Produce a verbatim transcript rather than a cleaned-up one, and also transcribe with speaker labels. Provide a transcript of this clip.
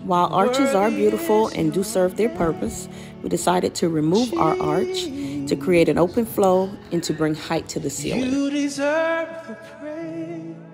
Speaker 1: While arches are beautiful and do serve their purpose, we decided to remove our arch to create an open flow and to bring height to the ceiling.
Speaker 2: You deserve the praise.